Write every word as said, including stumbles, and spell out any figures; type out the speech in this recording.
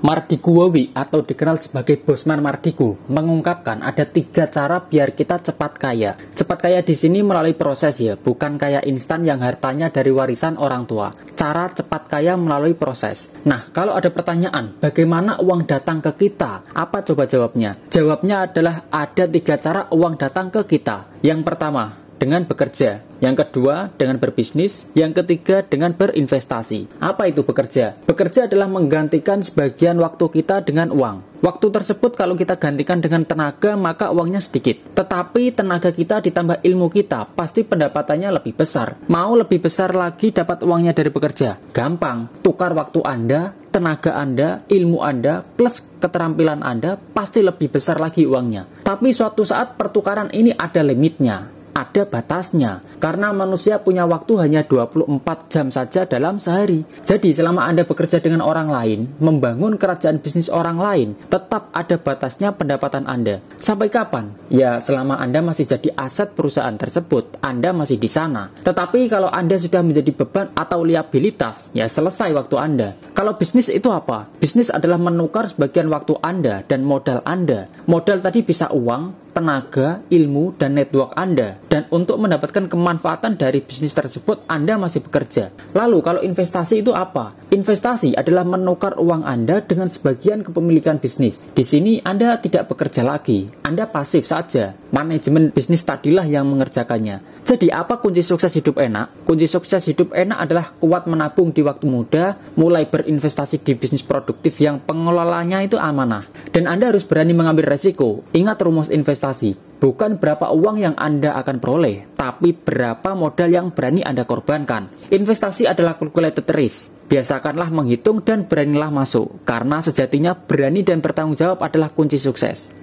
Mardigu atau dikenal sebagai Bosman Mardigu mengungkapkan ada tiga cara biar kita cepat kaya. Cepat kaya di sini melalui proses ya, bukan kaya instan yang hartanya dari warisan orang tua. Cara cepat kaya melalui proses. Nah, kalau ada pertanyaan, bagaimana uang datang ke kita? Apa coba jawabnya? Jawabnya adalah ada tiga cara uang datang ke kita. Yang pertama, dengan bekerja. Yang kedua, dengan berbisnis. Yang ketiga, dengan berinvestasi. Apa itu bekerja? Bekerja adalah menggantikan sebagian waktu kita dengan uang. Waktu tersebut kalau kita gantikan dengan tenaga, maka uangnya sedikit. Tetapi tenaga kita ditambah ilmu kita, pasti pendapatannya lebih besar. Mau lebih besar lagi dapat uangnya dari bekerja? Gampang. Tukar waktu Anda, tenaga Anda, ilmu Anda, plus keterampilan Anda, pasti lebih besar lagi uangnya. Tapi suatu saat pertukaran ini ada limitnya. Ada batasnya, karena manusia punya waktu hanya dua puluh empat jam saja dalam sehari. Jadi selama Anda bekerja dengan orang lain, membangun kerajaan bisnis orang lain, tetap ada batasnya pendapatan Anda. Sampai kapan? Ya selama Anda masih jadi aset perusahaan tersebut, Anda masih di sana. Tetapi kalau Anda sudah menjadi beban atau liabilitas, ya selesai waktu Anda. Kalau bisnis itu apa? Bisnis adalah menukar sebagian waktu Anda dan modal Anda. Modal tadi bisa uang, tenaga, ilmu, dan network Anda. Dan untuk mendapatkan kemanfaatan dari bisnis tersebut, Anda masih bekerja. Lalu kalau investasi itu apa? Investasi adalah menukar uang Anda dengan sebagian kepemilikan bisnis. Di sini Anda tidak bekerja lagi, Anda pasif saja. Manajemen bisnis tadilah yang mengerjakannya. Jadi apa kunci sukses hidup enak? Kunci sukses hidup enak adalah kuat menabung di waktu muda, mulai berinvestasi di bisnis produktif yang pengelolanya itu amanah. Dan Anda harus berani mengambil resiko. Ingat rumus investasi, bukan berapa uang yang Anda akan peroleh, tapi berapa modal yang berani Anda korbankan. Investasi adalah calculated risk. Biasakanlah menghitung dan beranilah masuk, karena sejatinya berani dan bertanggung jawab adalah kunci sukses.